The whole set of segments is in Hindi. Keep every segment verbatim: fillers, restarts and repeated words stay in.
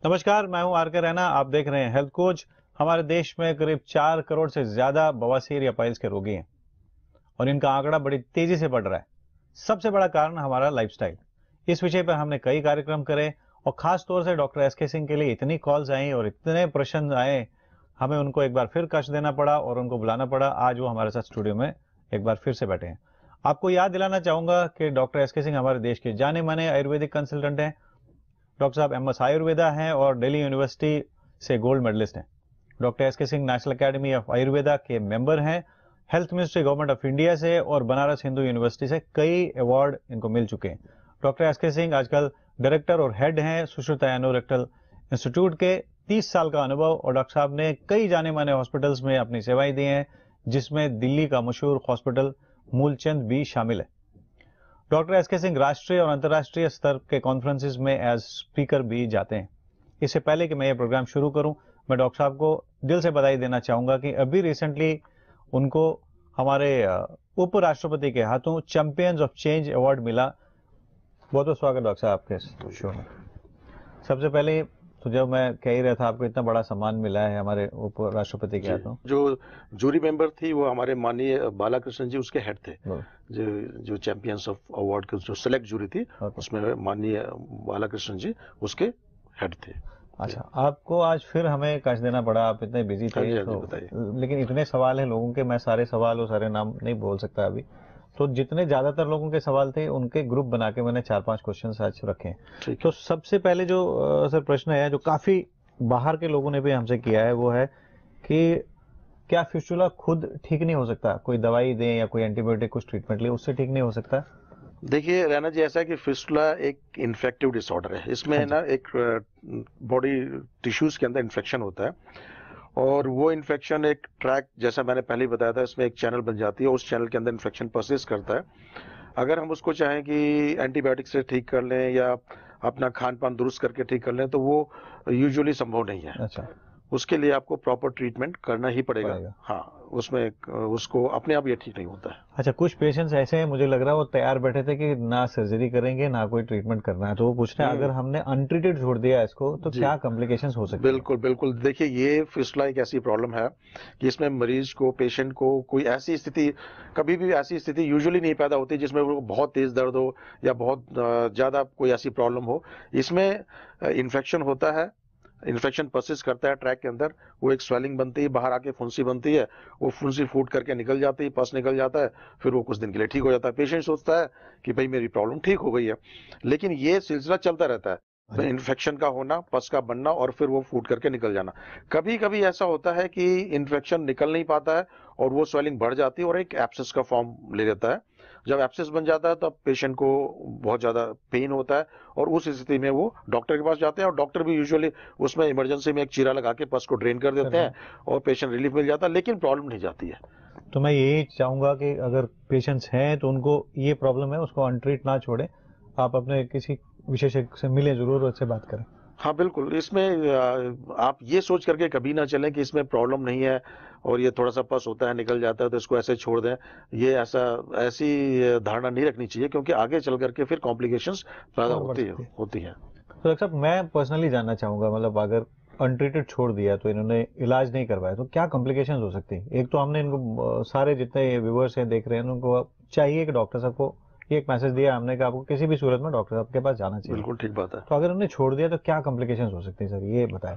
नमस्कार, मैं हूं आर के रैना। आप देख रहे हैं हेल्थ कोच। हमारे देश में करीब चार करोड़ से ज्यादा बवासीर या पाइल्स के रोगी हैं और इनका आंकड़ा बड़ी तेजी से बढ़ रहा है। सबसे बड़ा कारण हमारा लाइफस्टाइल। इस विषय पर हमने कई कार्यक्रम करे और खास तौर से डॉक्टर एस के सिंह के लिए इतनी कॉल्स आई और इतने प्रश्न आए, हमें उनको एक बार फिर कष्ट देना पड़ा और उनको बुलाना पड़ा। आज वो हमारे साथ स्टूडियो में एक बार फिर से बैठे हैं। आपको याद दिलाना चाहूंगा कि डॉक्टर एस के सिंह हमारे देश के जाने माने आयुर्वेदिक कंसल्टेंट हैं। डॉक्टर साहब एम एस आयुर्वेदा हैं और दिल्ली यूनिवर्सिटी से गोल्ड मेडलिस्ट हैं। Doctor S K Singh national academy of Ayurveda के मेंबर हैं। Health ministry government of India से और बनारस हिंदू यूनिवर्सिटी से कई अवार्ड इनको मिल चुके हैं। डॉक्टर एस के सिंह आजकल डायरेक्टर और हेड हैं सुश्रुता रेक्टल इंस्टीट्यूट के। तीस साल का अनुभव और डॉक्टर साहब ने कई जाने माने हॉस्पिटल्स में अपनी सेवाएं दी हैं, जिसमें दिल्ली का मशहूर हॉस्पिटल मूलचंद भी शामिल है। डॉक्टर एस के सिंह राष्ट्रीय और अंतर्राष्ट्रीय स्तर के कॉन्फ्रेंसिस में एज स्पीकर भी जाते हैं। इससे पहले कि मैं ये प्रोग्राम शुरू करूं, मैं डॉक्टर साहब को दिल से बधाई देना चाहूंगा कि अभी रिसेंटली उनको हमारे उपराष्ट्रपति के हाथों चैंपियंस ऑफ चेंज अवार्ड मिला। बहुत बहुत स्वागत डॉक्टर साहब आपके शो में। सबसे पहले तो जब मैं कह ही रहा था, आपको इतना बड़ा सम्मान मिला है हमारे उपराष्ट्रपति के हाथों। जो जूरी मेंबर थी वो हमारे माननीय बालाकृष्ण जी उसके हेड थे। जो जो चैंपियंस ऑफ अवार्ड की जो सेलेक्ट जूरी थी उसमें माननीय बालाकृष्ण जी उसके हेड थे। अच्छा, आपको आज फिर हमें कष्ट देना पड़ा, आप इतने बिजी थे तो, लेकिन इतने सवाल हैं लोगों के, मैं सारे सवाल और सारे नाम नहीं बोल सकता अभी। तो जितने ज्यादातर लोगों के सवाल थे उनके ग्रुप बना के मैंने चार पांच क्वेश्चन आज रखे। तो सबसे पहले जो आ, सर प्रश्न है, जो काफी बाहर के लोगों ने भी हमसे किया है, वो है कि क्या फिस्टुला खुद ठीक नहीं हो सकता? कोई दवाई दें या कोई एंटीबायोटिक कुछ ट्रीटमेंट ले, उससे ठीक नहीं हो सकता? देखिए रैना जी, ऐसा है कि फिस्टुला एक इन्फेक्टिव डिसऑर्डर है। इसमें ना एक बॉडी टिश्यूज के अंदर इन्फेक्शन होता है और वो इन्फेक्शन एक ट्रैक, जैसा मैंने पहले बताया था, इसमें एक चैनल बन जाती है। उस चैनल के अंदर इन्फेक्शन परसिस्ट करता है। अगर हम उसको चाहें कि एंटीबायोटिक से ठीक कर लें या अपना खान पान दुरुस्त करके ठीक कर लें, तो वो यूजुअली संभव नहीं है। अच्छा, उसके लिए आपको प्रॉपर ट्रीटमेंट करना ही पड़ेगा, पड़ेगा। हाँ, उसमें उसको अपने आप ये ठीक नहीं होता है। अच्छा, कुछ पेशेंट्स ऐसे हैं, मुझे लग रहा है वो तैयार बैठे थे कि ना सर्जरी करेंगे ना कोई ट्रीटमेंट करना है, तो वो पूछ रहे हैं अगर हमने अनट्रीटेड छोड़ दिया इसको तो क्या कॉम्प्लिकेशंस हो सकती है? बिल्कुल बिल्कुल। देखिए, ये फिस्टुला एक ऐसी प्रॉब्लम है कि इसमें मरीज को, पेशेंट को कोई ऐसी स्थिति, कभी भी ऐसी स्थिति यूजुअली नहीं पैदा होती जिसमें वो बहुत तेज दर्द हो या बहुत ज्यादा कोई ऐसी प्रॉब्लम हो। इसमें इन्फेक्शन होता है, इन्फेक्शन परसिस्ट करता है ट्रैक के अंदर, वो एक स्वेलिंग बनती है, बाहर आके फुंसी बनती है, वो फुंसी फूट करके निकल जाती है, पस निकल जाता है, फिर वो कुछ दिन के लिए ठीक हो जाता है। पेशेंट सोचता है कि भाई मेरी प्रॉब्लम ठीक हो गई है, लेकिन ये सिलसिला चलता रहता है। इन्फेक्शन का होना, पस का बनना और फिर वो फूट करके निकल जाना। कभी कभी ऐसा होता है कि इन्फेक्शन निकल नहीं पाता है और वो स्वेलिंग बढ़ जाती है और एक एब्सेस का फॉर्म ले लेता है। जब एब्सेस बन जाता है तब पेशेंट को बहुत ज्यादा पेन होता है और उस स्थिति में वो डॉक्टर के पास जाते हैं और डॉक्टर भी यूजुअली उसमें इमरजेंसी में एक चीरा लगा के पस को ड्रेन कर देते हैं और पेशेंट रिलीफ मिल जाता है, लेकिन प्रॉब्लम नहीं जाती है। तो मैं यही चाहूंगा कि अगर पेशेंट्स हैं तो उनको ये प्रॉब्लम है, उसको अनट्रीट ना छोड़े, आप अपने किसी विशेषज्ञ से मिलें जरूर, उससे बात करें। हाँ बिल्कुल। इसमें आप ये सोच करके कभी ना चलें कि इसमें प्रॉब्लम नहीं है और ये थोड़ा सा पस होता है निकल जाता है तो इसको ऐसे छोड़ दें। ये ऐसा ऐसी धारणा नहीं रखनी चाहिए, क्योंकि आगे चल करके फिर कॉम्प्लिकेशंस पैदा होती है होती हैं। तो डॉक्टर साहब, मैं पर्सनली जानना चाहूंगा, मतलब अगर अनट्रीटेड छोड़ दिया तो इन्होंने इलाज नहीं करवाया तो क्या कॉम्प्लिकेशंस हो सकती है? एक तो हमने इनको, सारे जितने व्यूअर्स हैं देख रहे हैं, उनको चाहिए कि डॉक्टर साहब को एक मैसेज दिया हमने कि आपको किसी भी सूरत में डॉक्टर साहब के पास जाना चाहिए। बिल्कुल ठीक बात है। तो अगर उन्होंने छोड़ दिया तो क्या कॉम्प्लिकेशंस हो सकती है सर, ये बताएं।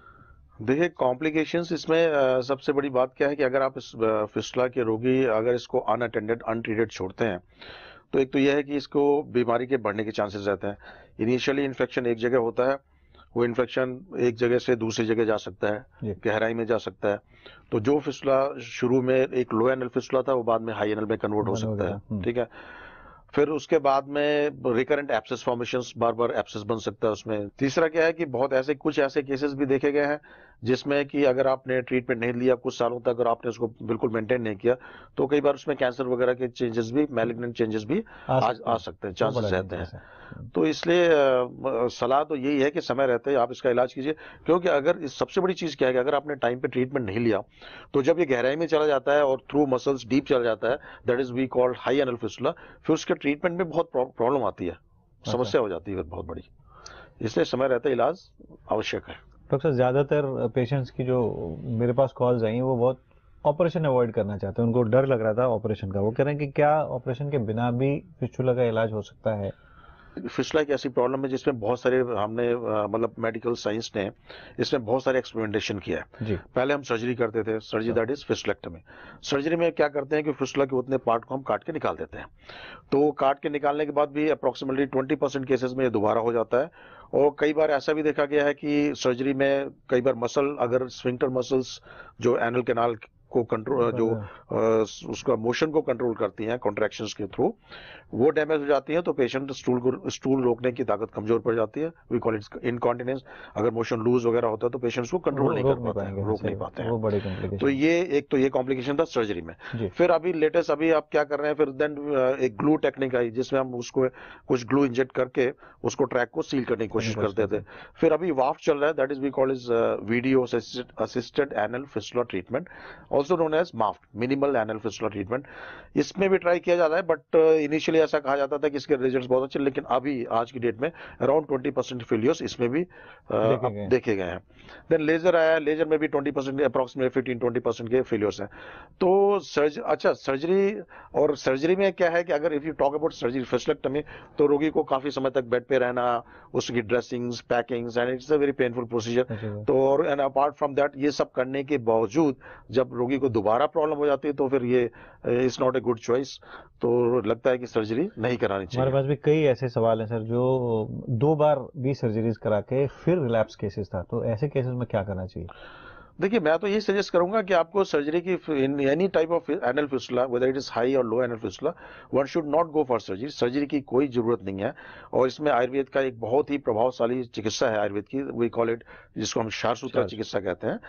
देखिए, कॉम्प्लिकेशंस इसमें आ, सबसे बड़ी बात क्या है कि अगर आप इस फिस्टुला के रोगी अगर इसको अनअटेंडेड अनट्रीटेड छोड़ते हैं तो एक तो यह है कि इसको बीमारी के बढ़ने के चांसेस रहते हैं। इनिशियली इन्फेक्शन एक जगह होता है, वो इन्फेक्शन एक जगह से दूसरी जगह जा सकता है, गहराई में जा सकता है। तो जो फिस्टुला शुरू में एक लो एनल फिस्टुला था वो बाद में हाई एनल में कन्वर्ट हो सकता है। ठीक है। फिर उसके बाद में रिकरेंट एब्सेस फॉर्मेशंस, बार बार एब्सेस बन सकता है उसमें। तीसरा क्या है कि बहुत ऐसे कुछ ऐसे केसेस भी देखे गए हैं जिसमें कि अगर आपने ट्रीटमेंट नहीं लिया कुछ सालों तक, अगर आपने उसको बिल्कुल मेंटेन नहीं किया, तो कई बार उसमें कैंसर वगैरह के चेंजेस भी, मैलिग्नेंट चेंजेस भी आ, आ, आ सकते हैं, चांसेस रहते हैं। तो इसलिए सलाह तो यही है कि समय रहते आप इसका इलाज कीजिए, क्योंकि अगर इस सबसे बड़ी चीज क्या है कि अगर आपने टाइम पे ट्रीटमेंट नहीं लिया तो जब ये गहराई में चला जाता है और थ्रू मसल्स डीप चला जाता है, that is we called high anal fistula, फिर उसके ट्रीटमेंट में बहुत प्रॉब्लम आती है, समस्या हो जाती है बहुत बड़ी। इसलिए समय रहते इलाज आवश्यक है। डॉक्टर साहब, ज़्यादातर पेशेंट्स की जो मेरे पास कॉल्स आई हैं वो बहुत ऑपरेशन अवॉइड करना चाहते हैं, उनको डर लग रहा था ऑपरेशन का। वो कह रहे हैं कि क्या ऑपरेशन के बिना भी फिस्टुला का इलाज हो सकता है? फिस्टुला एक ऐसी प्रॉब्लम है जिसमें बहुत सारे हमने अ, मतलब मेडिकल साइंस ने इसमें बहुत सारे एक्सपेरिमेंटेशन किया है। जी। पहले हम सर्जरी करते थे, surgery that is fistulectomy. Surgery में क्या करते हैं कि फिस्टुला के उतने पार्ट को हम काट के निकाल देते हैं। तो काट के निकालने के बाद भी अप्रोक्सीमेटली ट्वेंटी परसेंट केसेस में ये दोबारा हो जाता है। और कई बार ऐसा भी देखा गया है कि सर्जरी में कई बार मसल, अगर स्फिंक्टर मसल्स जो एनल कैनाल को कंट्रोल, जो आ, उसका मोशन को कंट्रोल करती हैं कॉन्ट्रैक्शंस के थ्रू, वो डैमेज हो जाती है तो पेशेंट स्टूल को स्टूल रोकने की ताकत कमजोर पड़ जाती है। We call it incontinence. अगर मोशन लूज वगैरह होता है तो पेशेंट्स को कंट्रोल नहीं कर पाते हैं, रोक नहीं पाते हैं। वो बड़ी कॉम्प्लिकेशन। तो ये एक तो ये कॉम्प्लिकेशन था सर्जरी में। फिर अभी लेटेस्ट अभी आप क्या कर रहे हैं, फिर देन एक ग्लू टेक्निक आई जिसमें हम उसको कुछ ग्लू इंजेक्ट करके उसको ट्रैक को सील करने की कोशिश करते थे। फिर अभी वाफ चल रहा है, that is we call is video assisted anal fistula treatment, also known as MAFT, minimal anal fistula treatment. इसमें भी ट्राई किया जा रहा है, बट इनिशियली ऐसा कहा जाता था कि इसके रिजल्ट्स बहुत अच्छे, लेकिन अभी आज की डेट में अराउंड ट्वेंटी परसेंट फेलियर्स इसमें भी देखे, देखे गए हैं। देन लेजर आया, लेजर में भी twenty percent approximate fifteen twenty percent के फेलियर्स हैं। तो सर्ज अच्छा सर्जरी, और सर्जरी में क्या है कि अगर if you talk about surgery fistulectomy, तो रोगी को काफी समय तक बेड पे रहना, उसकी dressings, packings, and it's a very painful procedure. तो और एंड अपार्ट फ्रॉम दैट, ये सब करने के बावजूद जब रोगी को दोबारा प्रॉब्लम हो जाती है तो फिर ये is not a good choice. तो लगता है कि सर्जरी नहीं करानी चाहिए। हमारे पास भी कई ऐसे सवाल हैं सर जो दो बार भी सर्जरीज करा के फिर रिलैप्स केसेस था, तो ऐसे केसेस में क्या करना चाहिए? देखिए, मैं तो ये सजेस्ट करूंगा कि आपको सर्जरी की in any type of anal fistula, whether it is high और low anal fistula, one should not go for surgery. Surgery की कोई जरूरत नहीं है। और इसमें आयुर्वेद का एक बहुत ही प्रभावशाली चिकित्सा है आयुर्वेद की, वी कॉल इट, जिसको हम क्षारसूत्र चिकित्सा कहते हैं।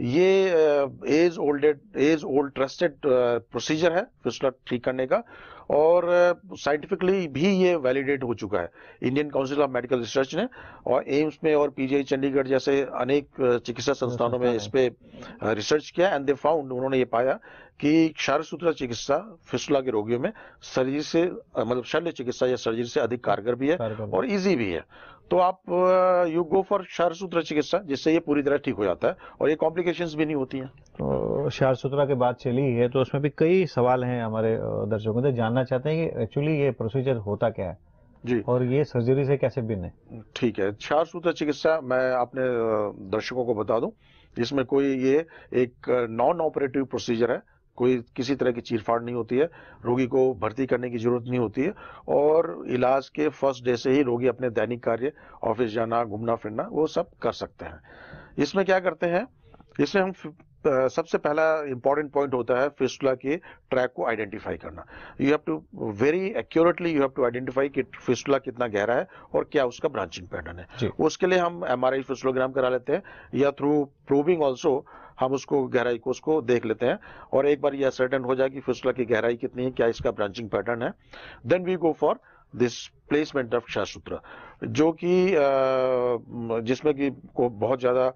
ये age olded age old trusted procedure है फिस्टुला ठीक करने का, और साइंटिफिकली भी ये वैलिडेट हो चुका है Indian Council of Medical Research ने, और एम्स में और पीजीआई चंडीगढ़ जैसे अनेक चिकित्सा संस्थानों में इस पे रिसर्च किया, एंड दे फाउंड, उन्होंने ये पाया कि क्षारसूत्र चिकित्सा फिस्टुला के रोगियों में सर्जरी से, मतलब शल्य चिकित्सा या सर्जरी से अधिक कारगर भी है और इजी भी है। तो आप यू गो फॉर क्षारसूत्र चिकित्सा, जिससे ये पूरी तरह ठीक हो जाता है और ये कॉम्प्लिकेशंस भी नहीं होती हैं। तो क्षारसूत्रा के बात चली है तो उसमें भी कई सवाल हैं हमारे दर्शकों से, जानना चाहते हैं कि एक्चुअली ये प्रोसीजर होता क्या है जी, और ये सर्जरी से कैसे भिन्न है? ठीक है, क्षारसूत्र चिकित्सा मैं अपने दर्शकों को बता दूं, इसमें कोई ये एक नॉन ऑपरेटिव प्रोसीजर है, कोई किसी तरह की चीरफाड़ नहीं होती है, रोगी को भर्ती करने की जरूरत नहीं होती है, और इलाज के फर्स्ट डे से ही रोगी अपने दैनिक कार्य, ऑफिस जाना, घूमना फिरना, वो सब कर सकते हैं। इसमें क्या करते हैं, इसमें हम सबसे पहला इंपॉर्टेंट पॉइंट होता है फिस्टुला के ट्रैक को आइडेंटिफाई करना। You have to very accurately you have to identify कि फिस्टुला कितना गहरा है और क्या उसका ब्रांचिंग पैटर्न है। उसके लिए हम एमआरआई फिस्टुलोग्राम करा लेते हैं, या थ्रू प्रूविंग ऑल्सो हम उसको गहराई को उसको देख लेते हैं, और एक बार यह सर्टेन हो जाए कि फिस्टुला की गहराई कितनी है, क्या इसका ब्रांचिंग पैटर्न है, then we go for this placement of क्षारसूत्र, जो कि जिसमें कि को बहुत ज्यादा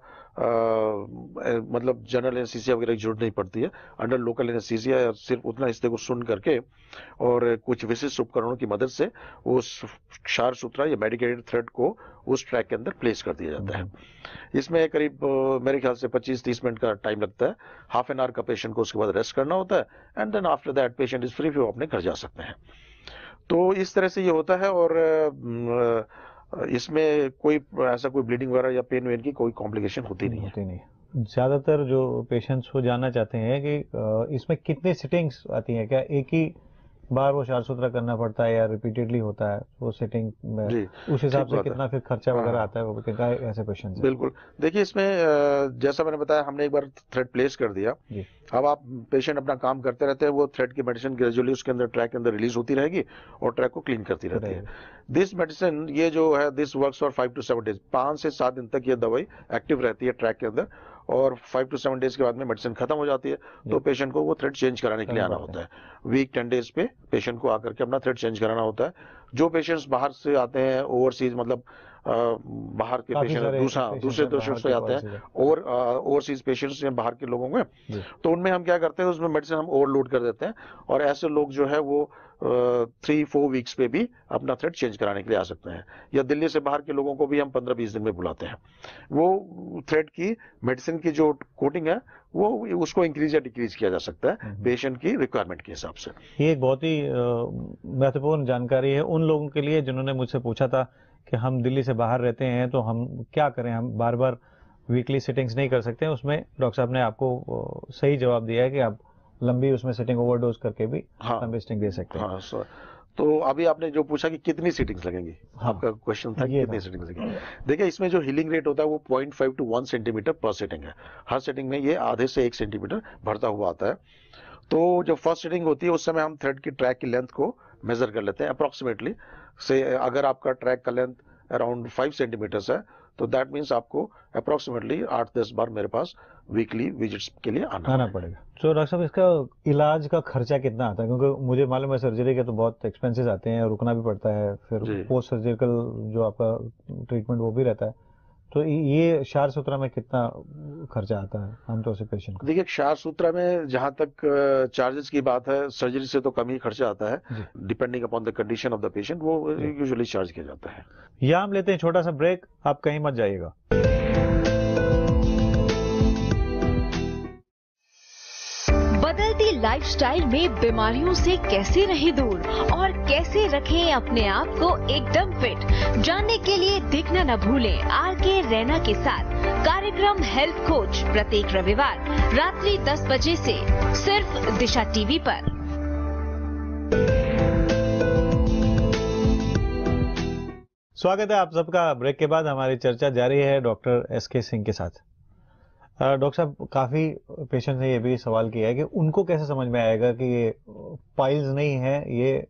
मतलब जनरल एनेस्थीसिया वगैरह की जरूरत नहीं पड़ती है। अंडर लोकल एनेस्थीसिया सिर्फ उतना हिस्से को सुन करके और कुछ विशिष्ट उपकरणों की मदद से उस क्षारसूत्र या मेडिकेटेड थ्रेड को उस ट्रैक के अंदर प्लेस कर दिया जाता है। इसमें करीब मेरे ख्याल से पच्चीस तीस मिनट का टाइम लगता है। हाफ एन आवर का पेशेंट को उसके बाद रेस्ट करना होता है, and then after that patient is free, फिर अपने घर जा सकते हैं। तो इस तरह से ये होता है, और इसमें कोई ऐसा कोई ब्लीडिंग वगैरह या पेन वेन की कोई कॉम्प्लिकेशन होती नहीं होती नहीं। ज्यादातर जो पेशेंट्स वो जानना चाहते हैं कि इसमें कितनी सिटिंग्स आती हैं, क्या एक ही बार वो क्षारसूत्र करना पड़ता है या रिपीटेडली होता है वो सिटिंग में, उस हिसाब से कितना फिर खर्चा वगैरह आता है, वो क्या ऐसे पेशेंट है? बिल्कुल, देखिए इसमें जैसा मैंने बताया, हमने एक बार थ्रेड प्लेस कर दिया, अब आप पेशेंट अपना काम करते रहते हैं, वो थ्रेड की मेडिसिन ग्रेजुअली उसके अंदर ट्रैक के अंदर रिलीज होती रहेगी और ट्रैक को क्लीन करती रहती है। दिस मेडिसिन ये जो है this works for five to seven days, पांच से सात दिन तक ये दवाई एक्टिव रहती है ट्रैक के अंदर, और फाइव टू सेवन डेज के बाद में मेडिसिन खत्म हो जाती है, तो पेशेंट को वो थ्रेड चेंज कराने के लिए आना होता है। वीक टेन डेज पे पेशेंट को आकर के अपना थ्रेड चेंज कराना होता है। जो पेशेंट्स बाहर से आते हैं, ओवरसीज मतलब आ, बाहर के पेशेंट दूसरा दूसरे देशों से आते हैं, ओवर ओवरसीज पेशेंट्स हैं बाहर के लोगों में, तो उनमें हम क्या करते हैं, उसमें मेडिसिन हम ओवरलोड कर देते हैं और ऐसे लोग जो है वो थ्री फोर वीक्स पे भी अपना थ्रेड चेंज कराने के लिए आ सकते हैं। या दिल्ली से बाहर के लोगों को भी हम पंद्रह बीस दिन में बुलाते हैं। वो थ्रेड की मेडिसिन की जो कोटिंग है वो उसको इंक्रीज या डिक्रीज किया जा सकता है पेशेंट की रिक्वायरमेंट के हिसाब से। ये एक बहुत ही महत्वपूर्ण जानकारी है उन लोगों के लिए जिन्होंने मुझसे पूछा था कि हम दिल्ली से बाहर रहते हैं तो हम क्या करें, हम बार बार वीकली सिटिंग्स नहीं कर सकते हैं। उसमें डॉक्टर साहब ने आपको सही जवाब दिया है कि आप लंबी उसमें सिटिंग ओवरडोज करके भी हाँ, लंबी सिटिंग दे सकते हैं। हाँ सर। तो अभी आपने जो पूछा कि कितनी सीटिंग्स लगेंगी, हाँ, आपका क्वेश्चन था कि कितनी सीटिंग्स लगेंगी। देखिए इसमें जो हीलिंग रेट होता है वो point five to one centimeter पर सीटिंग है। हर सीटिंग में ये आधे से एक सेंटीमीटर बढ़ता हुआ आता है। तो जब फर्स्ट सीटिंग होती है उस समय हम थ्रेड की ट्रैक की लेंथ को मेजर कर लेते हैं अप्रोक्सीमेटली से। अगर आपका ट्रैक का लेंथ अराउंड फाइव सेंटीमीटर्स है तो दैट मीन्स आपको अप्रोक्सीमेटली आठ दस बार मेरे पास वीकली विजिट्स के लिए आना, आना पड़ेगा। तो डॉक्टर साहब इसका इलाज का खर्चा कितना आता है, क्योंकि मुझे मालूम है सर्जरी के तो बहुत एक्सपेंसेस आते हैं, रुकना भी पड़ता है, फिर पोस्ट सर्जिकल जो आपका ट्रीटमेंट वो भी रहता है, तो ये क्षारसूत्रा में कितना खर्चा आता है आमतौर से पेशेंट को? देखिए क्षारसूत्रा में जहां तक चार्जेस की बात है सर्जरी से तो कम ही खर्चा आता है, depending upon the condition of the patient वो यूजुअली चार्ज किया जाता है। या हम लेते हैं छोटा सा ब्रेक, आप कहीं मत जाइएगा। बदलती लाइफस्टाइल में बीमारियों से कैसे रहें दूर और कैसे रखें अपने आप को एकदम फिट, जानने के लिए देखना न भूलें आर के रैना के साथ कार्यक्रम हेल्थ कोच प्रत्येक रविवार रात्रि दस बजे से सिर्फ दिशा टीवी पर। स्वागत है आप सबका। ब्रेक के बाद हमारी चर्चा जारी है डॉक्टर एस के सिंह के साथ। डॉक्टर साहब, काफी पेशेंट ने ये भी सवाल किया है कि उनको कैसे समझ में आएगा कि ये पाइल्स नहीं है, ये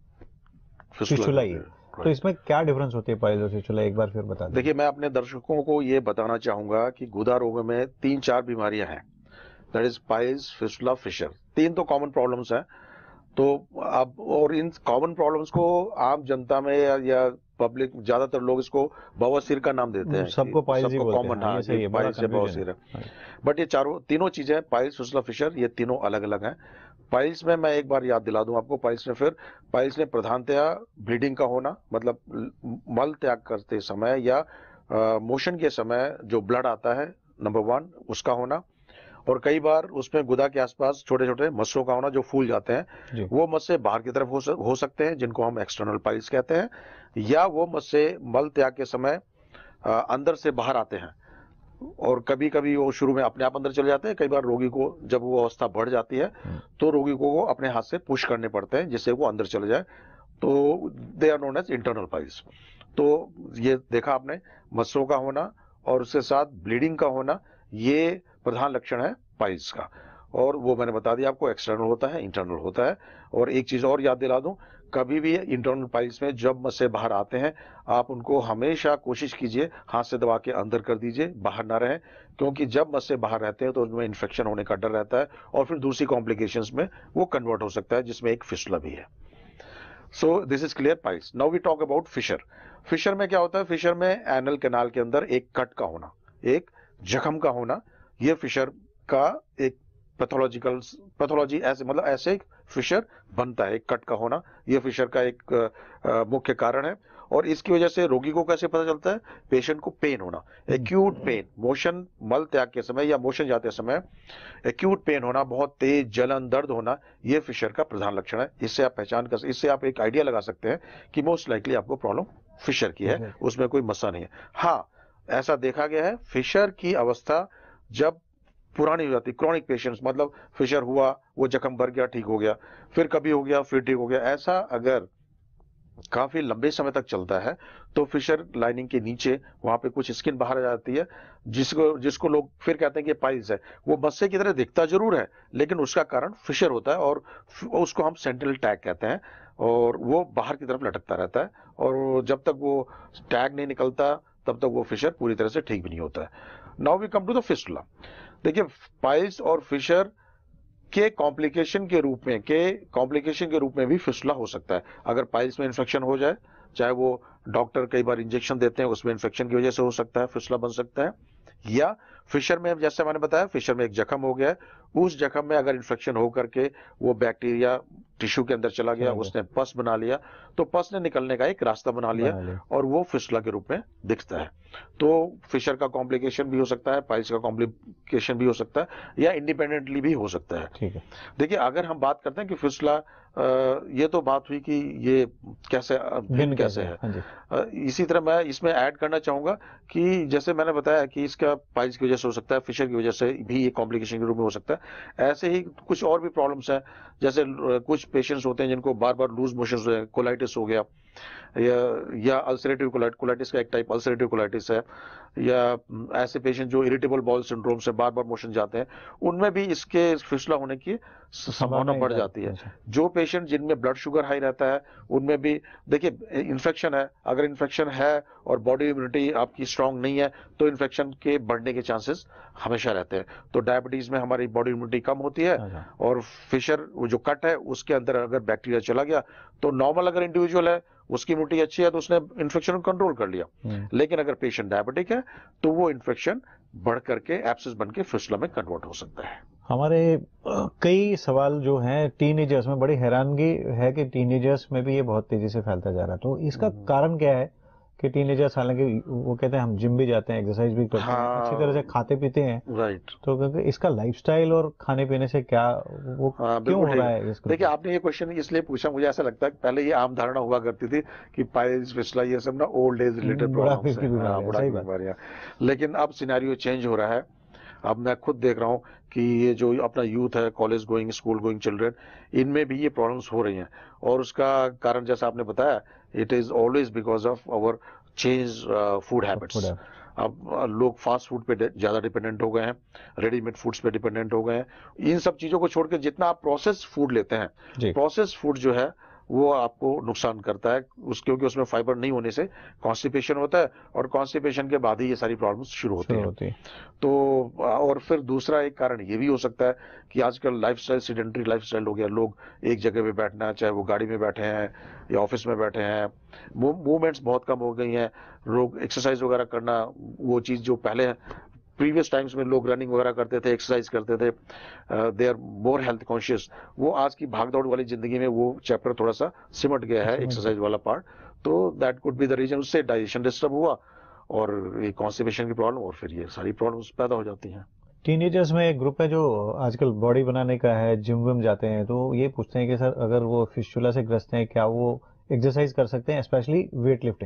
फिस्टुला ही है। तो इसमें क्या डिफरेंस होती है पाइल्स और फिस्टुला, एक बार फिर बता दें। देखिए मैं अपने दर्शकों को ये बताना चाहूंगा कि गुदा रोग में तीन चार बीमारियां हैं, that is piles, fistula, fissure. तीन तो कॉमन प्रॉब्लम्स हैं। तो अब और इन कॉमन प्रॉब्लम्स को आम जनता में या, या पब्लिक ज्यादातर लोग इसको बवासीर का नाम देते हैं, सबको पाइल्स ही बोलते हैं। कॉमन हाँ ये पाइल्स से बवासीर है। बट ये चारों तीनों चीजें पाइल्स, फिस्टुला, फिशर, ये तीनों अलग अलग हैं। पाइल्स में मैं एक बार याद दिला दूं आपको, पाइल्स में फिर पाइल्स में प्रधानतया ब्लीडिंग का होना, मतलब मल त्याग करते समय या आ, मोशन के समय जो ब्लड आता है नंबर वन उसका होना, और कई बार उसमें गुदा के आसपास छोटे छोटे मस्सों का होना जो फूल जाते हैं, वो मस्से बाहर की तरफ हो, सक, हो सकते हैं जिनको हम एक्सटर्नल पाइल्स कहते हैं, या वो मस्से मल त्याग के समय आ, अंदर से बाहर आते हैं और कभी कभी वो शुरू में अपने आप अंदर चले जाते हैं। कई बार रोगी को जब वो अवस्था बढ़ जाती है तो रोगी को वो अपने हाथ से पुश करने पड़ते हैं जिससे वो अंदर चले जाए, तो they are known as internal piles. तो ये देखा आपने, मस्सों का होना और उसके साथ ब्लीडिंग का होना, ये प्रधान लक्षण है पाइल्स का। और वो मैंने बता दिया आपको, एक्सटर्नल होता है, इंटरनल होता है। और एक चीज और याद दिला दूं, कभी भी इंटरनल पाइल्स में जब मस्से बाहर आते हैं आप उनको हमेशा कोशिश कीजिए हाथ से दबा के अंदर कर दीजिए, बाहर ना रहें, क्योंकि जब मस्से बाहर रहते हैं तो उनमें इन्फेक्शन होने का डर रहता है और फिर दूसरी कॉम्प्लिकेशंस में वो कन्वर्ट हो सकता है, जिसमें एक फिस्टुला भी है। So this is clear piles. Now we talk about fissure. Fissure में क्या होता है? फिशर में एनल कैनाल के अंदर एक कट का होना, एक जख्म का होना, ये फिशर का एक पैथोलॉजिकल पैथोलॉजी ऐसे मतलब ऐसे एक फिशर बनता है, एक कट का होना, ये फिशर का एक आ, मुख्य कारण है। और इसकी वजह से रोगी को कैसे पता चलता है? पेशेंट को पेन होना, एक्यूट पेन, मोशन मल त्याग के समय या मोशन जाते समय एक्यूट पेन होना, बहुत तेज जलन दर्द होना, ये फिशर का प्रधान लक्षण है। इससे आप पहचान कर इससे आप एक आइडिया लगा सकते हैं कि मोस्ट लाइकली आपको प्रॉब्लम फिशर की है, उसमें कोई मस्सा नहीं है। हाँ, ऐसा देखा गया है फिशर की अवस्था जब पुरानी हो जाती, क्रॉनिक पेशेंट्स, मतलब फिशर हुआ, वो जख्म भर गया, ठीक हो गया, फिर कभी हो गया, फिर ठीक हो गया, ऐसा अगर काफी लंबे समय तक चलता है तो फिशर लाइनिंग के नीचे वहां पे कुछ स्किन बाहर आ जाती है, जिसको जिसको लोग फिर कहते हैं कि पाइल्स है। वो मस्से की तरह दिखता जरूर है लेकिन उसका कारण फिशर होता है और उसको हम सेंट्रल टैग कहते हैं, और वो बाहर की तरफ लटकता रहता है, और जब तक वो टैग नहीं निकलता तब तक वो फिशर पूरी तरह से ठीक भी नहीं होता है। Now we come to the fistula. देखिए पाइल्स और फिशर के कॉम्प्लिकेशन के रूप में के कॉम्प्लिकेशन के रूप में भी फिस्टुला हो सकता है। अगर पाइल्स में इन्फेक्शन हो जाए, चाहे वो डॉक्टर कई बार इंजेक्शन देते हैं, उसमें इन्फेक्शन की वजह से हो सकता है, फिस्टुला बन सकता है। या फिशर में, जैसे मैंने बताया, फिशर में एक जख्म हो गया है, उस जख्म में अगर इन्फेक्शन हो करके वो बैक्टीरिया टिश्यू के अंदर चला गया, उसने पस बना लिया, तो पस ने निकलने का एक रास्ता बना लिया, बना लिया और वो फिस्टुला के रूप में दिखता है। तो फिशर का कॉम्प्लिकेशन भी हो सकता है, पाइल्स का कॉम्प्लिकेशन भी हो सकता है, या इंडिपेंडेंटली भी हो सकता है। ठीक है। देखिए, अगर हम बात करते हैं कि फिस्टुला, ये तो बात हुई कि ये कैसे भिन्न कैसे है, हाँ, इसी तरह मैं इसमें ऐड करना चाहूंगा कि जैसे मैंने बताया कि इसका पाइल्स की वजह से हो सकता है, फिशर की वजह से भी ये कॉम्प्लिकेशन के रूप में हो सकता है। ऐसे ही कुछ और भी प्रॉब्लम्स हैं, जैसे कुछ पेशेंट्स होते हैं जिनको बार बार लूज मोशन, कोलाइटिस हो गया, या या अल्सरेटिव कोलाइटिस, कोलाइटिस का एक टाइप अल्सरेटिव कोलाइटिस है, या ऐसे पेशेंट जो इरिटेबल बाउल सिंड्रोम से बार बार मोशन जाते हैं, उनमें भी इसके फिस्टुला होने की संभावना बढ़ जाती है। जो पेशेंट जिनमें ब्लड शुगर हाई रहता है, उनमें भी देखिए इन्फेक्शन है, अगर इन्फेक्शन है और बॉडी इम्यूनिटी आपकी स्ट्रांग नहीं है, तो इन्फेक्शन के बढ़ने के चांसेस हमेशा रहते हैं। तो डायबिटीज में हमारी बॉडी इम्यूनिटी कम होती है, और फिशर जो कट है उसके अंदर अगर बैक्टीरिया चला गया, तो नॉर्मल अगर इंडिविजुअल है, उसकी इम्यूनिटी अच्छी है, तो उसने इन्फेक्शन को कंट्रोल कर लिया। लेकिन अगर पेशेंट डायबिटिक है, तो वो इन्फेक्शन बढ़ करके एब्सेस बन के फिस्टुला में कन्वर्ट हो सकता है। हमारे कई सवाल जो हैं टीनेजर्स में, बड़ी हैरानगी है कि टीनेजर्स में भी ये बहुत तेजी से फैलता जा रहा है। तो इसका कारण क्या है कि टीनेजर्स, हालांकि वो कहते हैं हम जिम भी जाते हैं, एक्सरसाइज भी करते हैं, अच्छी तरह से खाते पीते हैं, राइट, तो क्योंकि इसका लाइफस्टाइल और खाने पीने से क्या वो हाँ, क्यों हो रहा है इसको? देखिए, आपने ये क्वेश्चन इसलिए पूछा, मुझे ऐसा लगता है कि पहले ये आम धारणा हुआ करती थी कि पाइल्स, फिस्टुला ये सब ना ओल्ड एज रिलेटेड प्रॉब्लम्स हैं, बुढ़ापे की बीमारियां। लेकिन अब सिनेरियो चेंज हो रहा है। अब मैं खुद देख रहा हूँ कि ये जो अपना यूथ है, college going, school going children, इनमें भी ये प्रॉब्लम्स हो रही हैं। और उसका कारण जैसा आपने बताया, it is always because of our change food habits. अब लोग फास्ट फूड पे ज्यादा डिपेंडेंट हो गए हैं, रेडीमेड फूड्स पे डिपेंडेंट हो गए हैं। इन सब चीजों को छोड़कर जितना आप प्रोसेस फूड लेते हैं, प्रोसेस फूड जो है वो आपको नुकसान करता है, उस क्योंकि उसमें फाइबर नहीं होने से कॉन्स्टिपेशन होता है, और कॉन्स्टिपेशन के बाद ही ये सारी प्रॉब्लम्स शुरू होती हैं। होती। तो और फिर दूसरा एक कारण ये भी हो सकता है कि आजकल लाइफस्टाइल, सीडेंटरी लाइफस्टाइल हो गया। लोग एक जगह पे बैठना, चाहे वो गाड़ी में बैठे हैं या ऑफिस में बैठे हैं, मूवमेंट्स बहुत कम हो गई हैं। लोग एक्सरसाइज वगैरह करना, वो चीज जो पहले प्रीवियस टाइम्स में लोग रनिंग वगैरह करते थे, एक्सरसाइज करते थे, they are more health conscious, वो आज की भागदौड़ वाली जिंदगी में वो चैप्टर थोड़ा सा सिमट गया है, एक्सरसाइज वाला पार्ट। तो that could be the reason, उससे डाइजेशन डिस्टर्ब हुआ और ये कॉन्स्टिपेशन की प्रॉब्लम, और फिर ये सारी प्रॉब्लम्स पैदा हो जाती हैं। टीनेजर्स में एक ग्रुप है जो आजकल बॉडी बनाने का है, जिम विम जाते हैं, तो ये पूछते हैं कि सर अगर वो फिस्टुला से ग्रस्त हैं, क्या वो एक्सरसाइज कर सकते हैं, स्पेशली वेट लिफ्टिंग?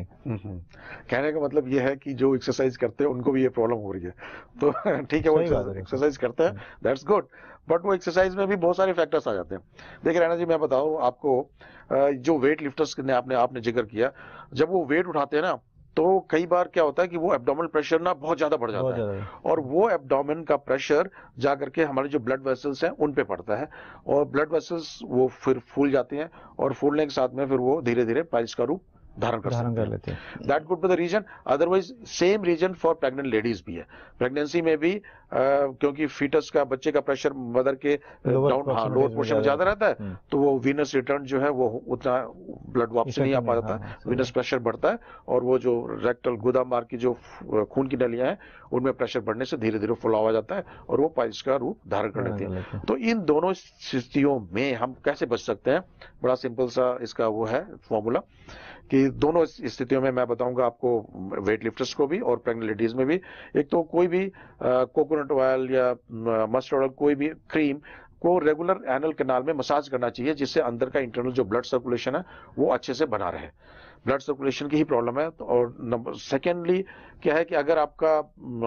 कहने का मतलब ये है कि जो एक्सरसाइज करते हैं उनको भी ये प्रॉब्लम हो रही है, तो ठीक है, वो एक्सरसाइज करते हैं, दैट्स गुड, बट वो एक्सरसाइज में भी बहुत सारे फैक्टर्स आ जाते हैं। देखिए रैना जी, मैं बताऊं आपको, जो वेट लिफ्टर्स ने आपने आपने जिक्र किया, जब वो वेट उठाते हैं ना, तो कई बार क्या होता है कि वो एब्डोमिनल प्रेशर ना बहुत ज्यादा बढ़ जाता है, और वो एब्डोमेन का प्रेशर जाकर के हमारे जो ब्लड वेसल्स हैं उन पे पड़ता है, और ब्लड वेसल्स वो फिर फूल जाती हैं, और फूलने के साथ में फिर वो धीरे धीरे पाइल्स का रूप धारण कर धारण कर लेते हैं। That could be the reason. Otherwise same reason for pregnant ladies भी है। प्रेगनेंसी में भी आ, क्योंकि फीटस का, बच्चे का प्रेशर मदर के डाउन, हाँ, लोअर पोर्शन में ज्यादा रहता है, तो वो वीनस रिटर्न जो है वो उतना ब्लड वापस नहीं आ पाता है, वीनस प्रेशर बढ़ता है, और वो जो रेक्टल गुदा मार्ग की जो खून की नलियां हैं उनमें प्रेशर बढ़ने से धीरे धीरे फुलाव आ जाता है, और वो पाइल्स का रूप धारण कर लेती है। तो इन दोनों स्थितियों में हम कैसे बच सकते हैं? बड़ा सिंपल सा इसका वो है फॉर्मूला, कि दोनों स्थितियों में मैं बताऊंगा आपको, वेट लिफ्टर्स को भी और प्रेग्नेंट लेडीज में भी। एक तो कोई भी कोकोनट ऑयल या मस्टर्ड ऑयल, कोई भी क्रीम को रेगुलर एनल कैनाल में मसाज करना चाहिए, जिससे अंदर का इंटरनल जो ब्लड सर्कुलेशन है वो अच्छे से बना रहे। ब्लड सर्कुलेशन की ही प्रॉब्लम है। तो और नंबर सेकेंडली क्या है कि अगर आपका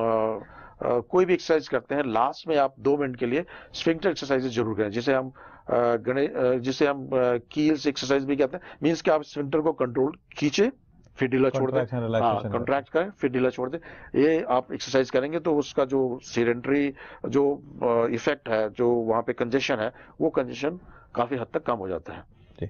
आ, आ, कोई भी एक्सरसाइज करते हैं, लास्ट में आप दो मिनट के लिए स्फिंक्टर एक्सरसाइजेज जरूर करें, जिसे हम गणे जिसे हम कील्स एक्सरसाइज भी कहते हैं। मीन्स कि आप स्फिंक्टर को कंट्रोल खींचे, फिर ढीला छोड़ दें, कॉन्ट्रैक्ट करें, फिर ढीला छोड़ दें। ये आप एक्सरसाइज करेंगे तो उसका जो सीडेंटरी जो इफेक्ट है, जो वहां पे कंजेशन है, वो कंजेशन काफी हद तक कम हो जाता है।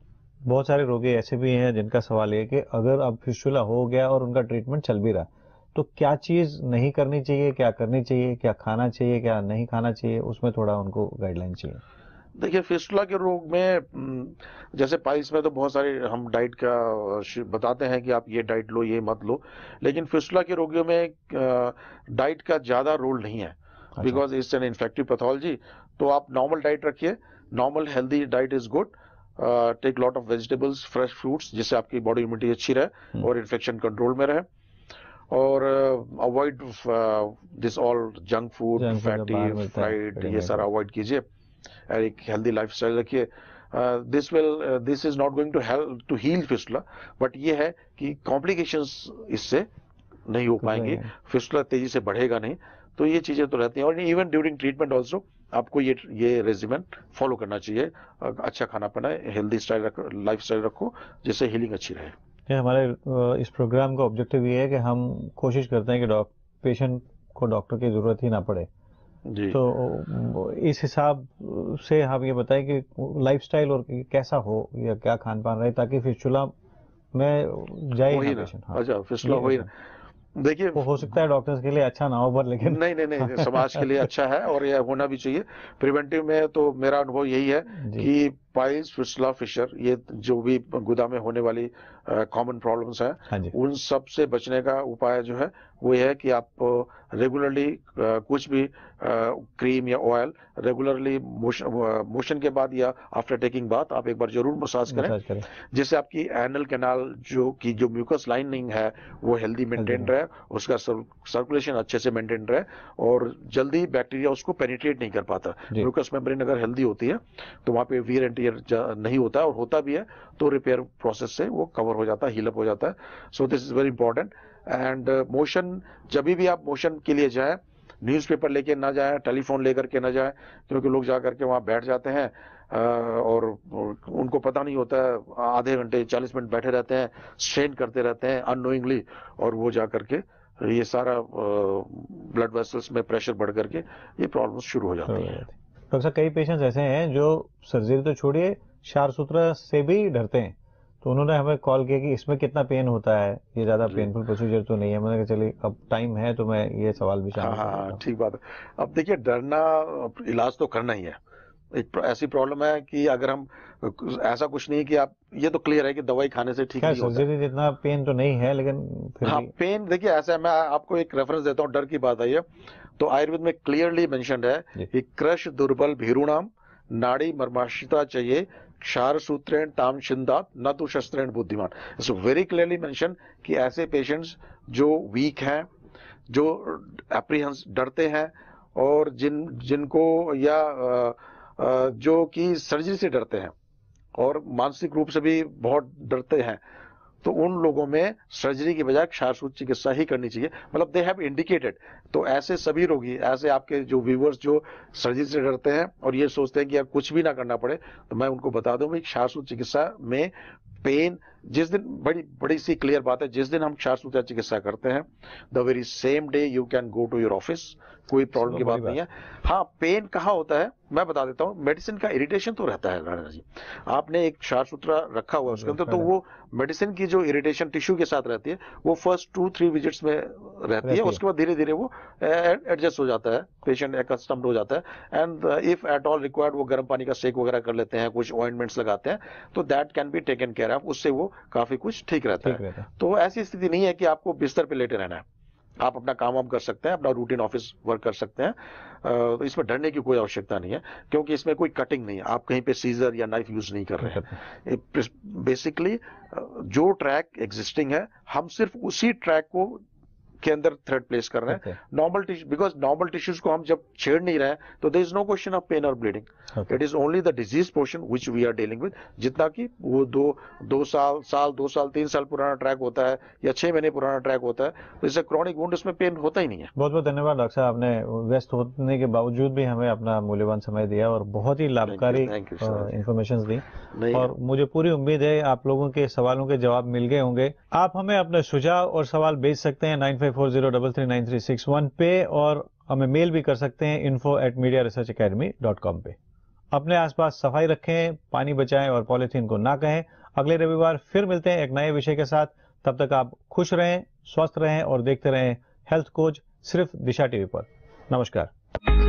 बहुत सारे रोगी ऐसे भी हैं जिनका सवाल है कि अगर अब फिस्टुला हो गया और उनका ट्रीटमेंट चल भी रहा, तो क्या चीज नहीं करनी चाहिए, क्या करनी चाहिए, क्या खाना चाहिए, क्या नहीं खाना चाहिए, उसमें थोड़ा उनको गाइडलाइन चाहिए। देखिए फिस्टुला के रोग में जैसे पाइल्स में तो बहुत सारे हम डाइट का बताते हैं कि आप ये डाइट लो, ये मत लो, लेकिन फिस्टुला के रोगियों में डाइट का ज्यादा रोल नहीं है, because it's an infective pathology. तो आप नॉर्मल डाइट रखिए, normal healthy diet is good. Take lot of vegetables, fresh fruits, जिससे आपकी बॉडी इम्यूनिटी अच्छी रहे और इन्फेक्शन कंट्रोल में रहे। और avoid this all junk food, fatty, fried, ये सारा अवॉइड कीजिए। एक हेल्दी लाइफस्टाइल रखिए। This will this is not going to help to heal fistula, but ये है कि कॉम्प्लिकेशंस इससे नहीं हो पाएंगे, फिस्टुला तेजी से बढ़ेगा नहीं। तो ये चीजें तो रहती हैं। और इवन ड्यूरिंग ट्रीटमेंट ऑल्सो आपको ये ये रेजिमेंट फॉलो करना चाहिए। अच्छा खाना पीना, हेल्दी स्टाइल रखो, लाइफ स्टाइल रखो, जिससे हीलिंग अच्छी रहे। ये हमारे इस प्रोग्राम का ऑब्जेक्टिव ये है कि हम कोशिश करते हैं कि पेशेंट को डॉक्टर की जरूरत ही ना पड़े जी। तो इस हिसाब से हम ये बताएं कि लाइफस्टाइल और कैसा हो या क्या खान पान रहे ताकि फिस्टुला में जाए ना पेशेंट। हाँ। अच्छा, फिस्टुला हो ही ना। देखिए हो सकता है डॉक्टर्स के लिए अच्छा ना हो, पर लेकिन नहीं नहीं नहीं समाज के लिए अच्छा है और यह होना भी चाहिए। प्रिवेंटिव में तो मेरा अनुभव यही है कि पाइल्स, फिस्टुला, फिशर, ये जो भी गुदा में होने वाली कॉमन प्रॉब्लम्स हैं, उन सब से बचने का उपाय जो है वो ये है कि आप रेगुलरली कुछ भी क्रीम या ऑयल रेगुलरली मोशन के बाद या आफ्टर टेकिंग बाथ आप एक बार जरूर मसाज करें, करें। जिससे आपकी एनल कैनाल जो की जो म्यूकस लाइनिंग है वो हेल्दी मेंटेन रहे, उसका सर्कुलेशन अच्छे से मेंटेन रहे और जल्दी बैक्टीरिया उसको पेनिट्रेट नहीं कर पाता। म्यूकस मेम्ब्रेन अगर हेल्दी होती है तो वहां पे वीर एंड टियर नहीं होता है, और होता भी है तो रिपेयर प्रोसेस से वो कवर हो जाता है, हील अप हो जाता है। So this is very important. And motion, जब भी आप मोशन के लिए जाएं, न्यूज़पेपर लेके ना जाएं, टेलीफोन लेकर के ना जाएं, क्योंकि लोग जा करके वहां बैठ जाते हैं और उनको पता नहीं होता है, आधे घंटे चालीस मिनट बैठे रहते हैं, स्ट्रेन करते रहते हैं अननोइंगली, और वो जा करके ये सारा ब्लड वेसल्स में प्रेशर बढ़ करके ये प्रॉब्लम शुरू हो जाती है। डॉक्टर साहब, कई पेशेंट्स ऐसे हैं जो सर्जरी तो छोड़िए क्षारसूत्र से भी डरते हैं, तो उन्होंने हमें कॉल किया कि इसमें कितना पेन होता है, ये ज्यादा पेनफुल प्रोसीजर तो नहीं है। मैंने कहा चलिए अब टाइम है तो मैं ये सवाल भी शामिल हाँ हाँ ठीक बात है। अब देखिए डरना, इलाज तो करना ही है। एक ऐसी प्रॉब्लम है कि अगर हम, ऐसा कुछ नहीं कि आप, ये तो क्लियर है कि दवाई खाने से ठीक नहीं होता। सर्जरी जितना पेन तो नहीं है, लेकिन फिर हाँ पेन, देखिए ऐसा है, मैं आपको एक रेफरेंस देता हूँ, डर की बात आई है तो आयुर्वेद में क्लियरली मेंशन्ड है कि क्रश दुर्बल भीरुणाम नाड़ी मर्माशिता चाहिए, क्षारसूत्रेण ताम छिंदात न तो शस्त्रेण बुद्धिमान। इट्स वेरी क्लियरली मेंशन कि ऐसे पेशेंट्स जो वीक हैं, जो एप्रीहेंस डरते हैं, और जिन जिनको या जो कि सर्जरी से डरते हैं और मानसिक रूप से भी बहुत डरते हैं, तो उन लोगों में सर्जरी की बजाय क्षारसूत्र चिकित्सा ही करनी चाहिए। मतलब दे हैव इंडिकेटेड। तो ऐसे सभी रोगी, ऐसे आपके जो व्यूअर्स जो सर्जरी से डरते हैं और ये सोचते हैं कि यार कुछ भी ना करना पड़े, तो मैं उनको बता दूं भाई क्षारसूत्र चिकित्सा में पेन, जिस दिन, बड़ी बड़ी सी क्लियर बात है, जिस दिन हम क्षारसूत्र चिकित्सा करते हैं the very same day you can go to your office, कोई प्रॉब्लम की बात नहीं है। हाँ पेन कहाँ होता है मैं बता देता हूँ, मेडिसिन का इरिटेशन तो रहता है राणा जी। आपने एक क्षारसूत्र रखा हुआ है उसके अंदर, तो वो मेडिसिन की जो इरिटेशन टिश्यू के साथ रहती है वो फर्स्ट टू थ्री विजिट्स में रहती है, उसके बाद धीरे धीरे वो एडजस्ट हो जाता है, पेशेंट एक्स्टम्ड हो जाता है। And if at all required वो गर्म पानी का सेक वगैरह कर लेते हैं, कुछ ऑइंटमेंट्स लगाते हैं, तो that can be taken care of, उससे वो काफी कुछ ठीक रहता है। तो ऐसी स्थिति नहीं है कि आपको बिस्तर पे लेटे रहना है, आप अपना काम वाम कर सकते हैं, अपना रूटीन ऑफिस वर्क कर सकते हैं। तो इसमें डरने की कोई आवश्यकता नहीं है, क्योंकि इसमें कोई कटिंग नहीं है, आप कहीं पे सीजर या नाइफ यूज नहीं कर रहे हैं। बेसिकली जो ट्रैक एग्जिस्टिंग है, हम सिर्फ उसी ट्रैक को के अंदर थ्रेड प्लेस कर रहे हैं। Normal tissue, because normal tissues को हम जब छेड़ नहीं रहे हैं, तो there is no question of pain और bleeding. It is only the disease portion which we are dealing with. जितना कि वो दो दो साल साल दो साल तीन साल पुराना ट्रैक होता है या छह महीने पुराना ट्रैक होता है, तो इससे क्रॉनिक वुंड, उसमें पेन होता ही नहीं है। बहुत बहुत धन्यवाद डॉक्टर साहब, आपने व्यस्त होने के बावजूद भी हमें अपना मूल्यवान समय दिया और बहुत ही लाभकारी इंफॉर्मेशन दी, और मुझे पूरी उम्मीद है आप लोगों के सवालों के जवाब मिल गए होंगे। आप हमें अपने सुझाव और सवाल भेज सकते हैं nine five four zero double three nine three six one पे, और हमें मेल भी कर सकते हैं info at media research academy dot com पे। अपने आसपास सफाई रखें, पानी बचाएं और पॉलीथीन को ना कहें। अगले रविवार फिर मिलते हैं एक नए विषय के साथ। तब तक आप खुश रहें, स्वस्थ रहें और देखते रहें हेल्थ कोच सिर्फ दिशा टीवी पर। नमस्कार।